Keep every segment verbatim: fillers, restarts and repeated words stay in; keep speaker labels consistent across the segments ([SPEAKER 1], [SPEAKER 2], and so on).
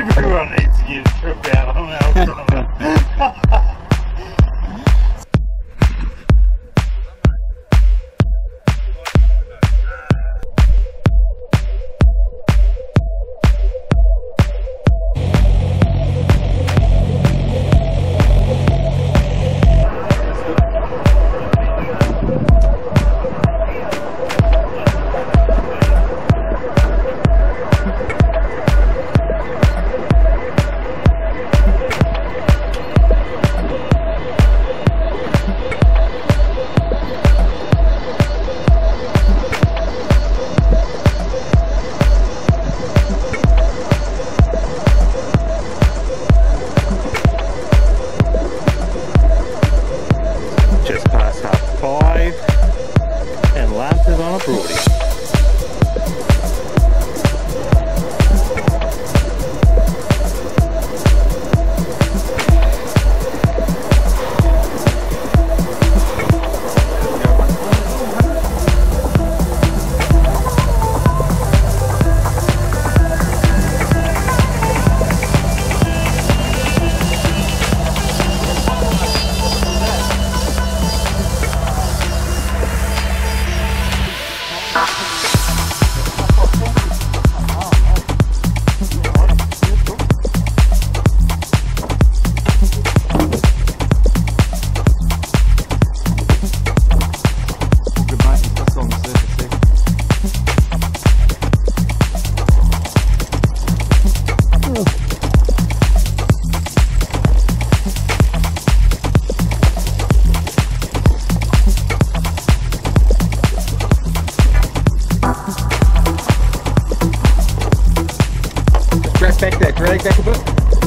[SPEAKER 1] Everyone needs to get a trip out on that.
[SPEAKER 2] Back there, drag back a bit.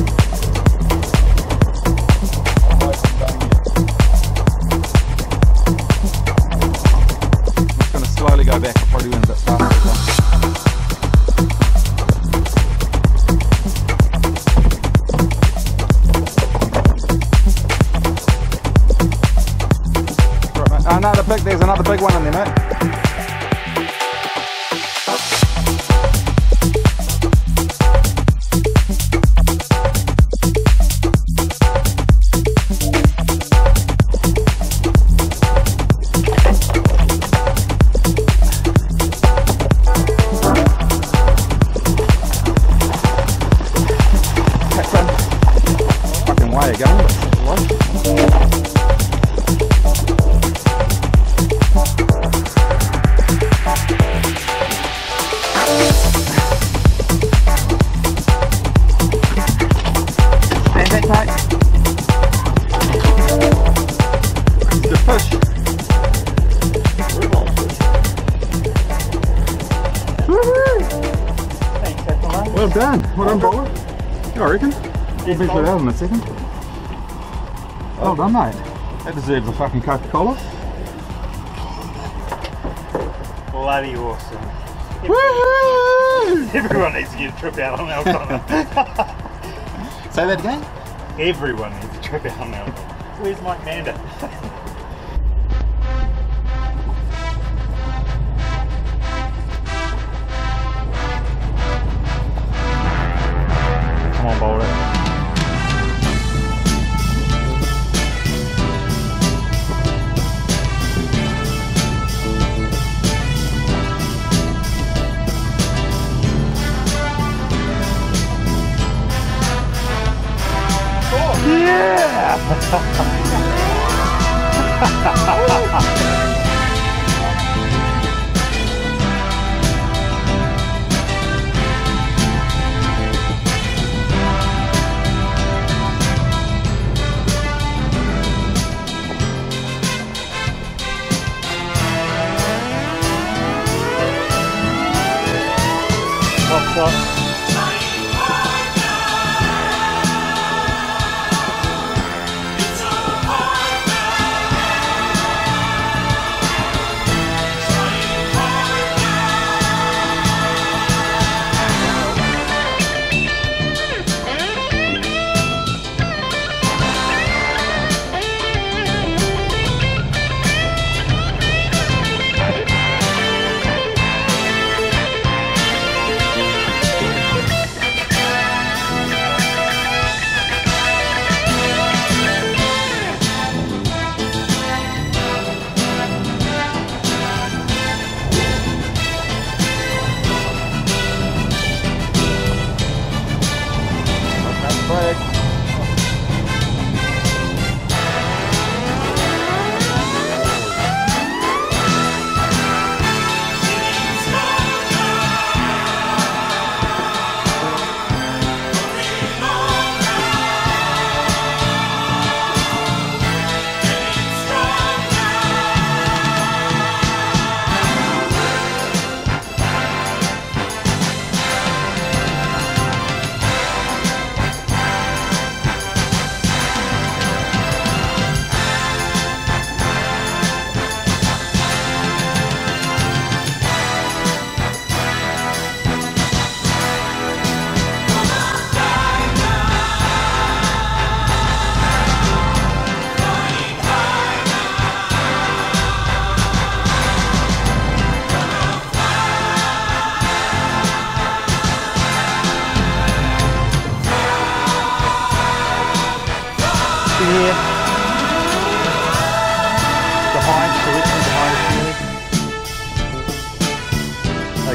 [SPEAKER 2] I'm just going to slowly go back, I'll probably win a bit faster. Right, mate. Another big, there's another big one in there, mate. Way again, but stand that tight. The fish.
[SPEAKER 1] Thanks, everyone.
[SPEAKER 2] Well done. Well done, bowler. I reckon. We'll be that in a second. Well done, mate. That deserves a fucking Coca-Cola.
[SPEAKER 1] Bloody awesome.
[SPEAKER 2] Woohoo!
[SPEAKER 1] Everyone needs to get a trip out on Donna.
[SPEAKER 2] Say that again?
[SPEAKER 1] Everyone needs a trip out on Donna. Where's Mike Mander? Come on, bowler. Yeah! What's up?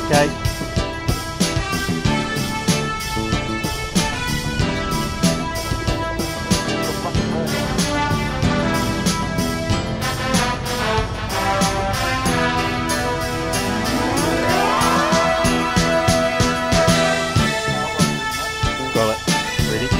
[SPEAKER 1] Okay. Got it. Ready?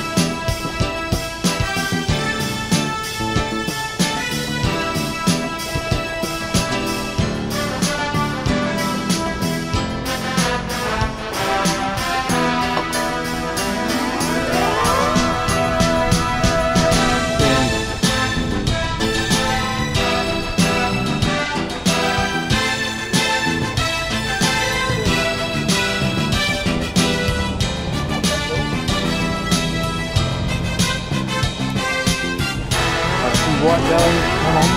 [SPEAKER 1] White belly, come on.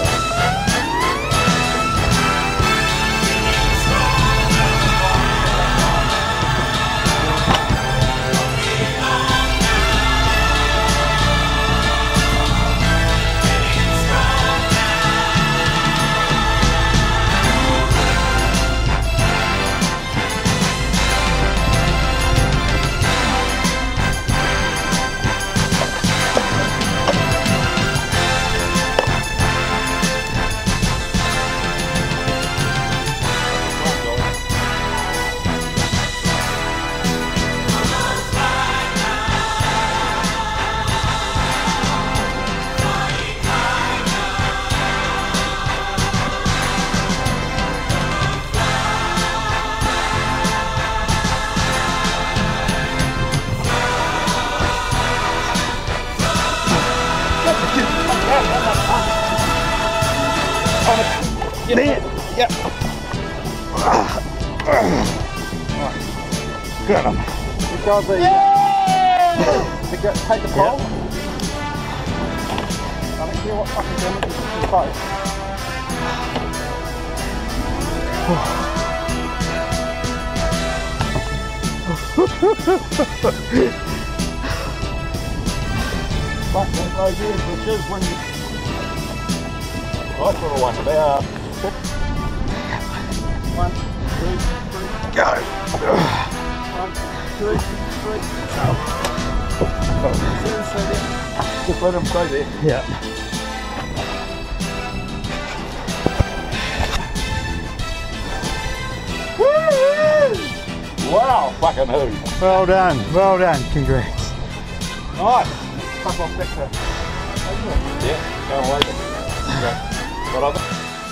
[SPEAKER 1] Get in. Yep. Got him. You got the. Yeah! Take the pole. Yep. I don't care what fucking damage is to the boat. Fuck, that's no good, which is when you. Nice little one, about six. One, two, three. Go! One, two, three. Oh. Just let him stay there. Yeah. Woo! Wow, fucking who.
[SPEAKER 2] Well done, well done, congrats.
[SPEAKER 1] Nice. Fuck off back to.
[SPEAKER 2] Yeah, go away. Okay. What other?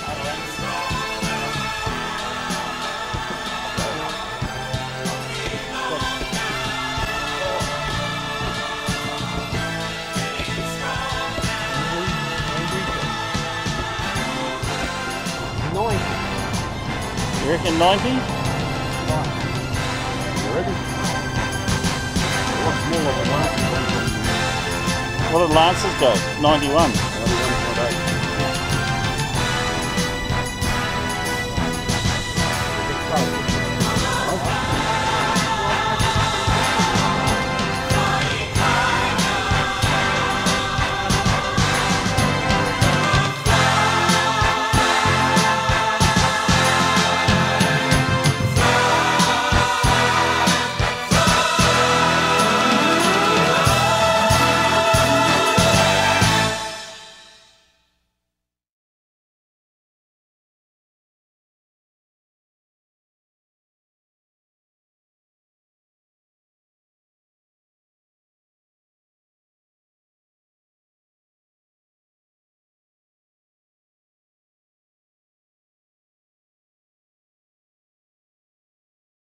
[SPEAKER 1] ninety. You reckon ninety?
[SPEAKER 2] You ready? What's smaller than Lance's?
[SPEAKER 1] What did Lance's go? ninety-one.